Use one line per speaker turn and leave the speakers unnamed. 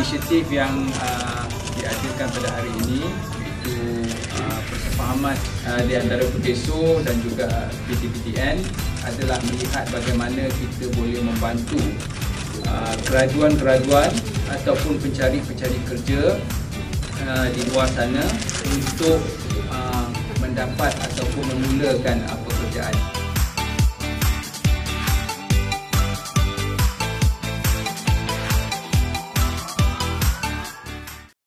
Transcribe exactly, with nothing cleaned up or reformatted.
inisiatif yang uh, diadakan pada hari ini itu uh, persefahaman uh, di antara Perkeso dan juga P T P T N adalah melihat bagaimana kita boleh membantu uh, graduan-graduan ataupun pencari-pencari kerja uh, di luar sana untuk uh, mendapat ataupun memulakan uh, pekerjaan.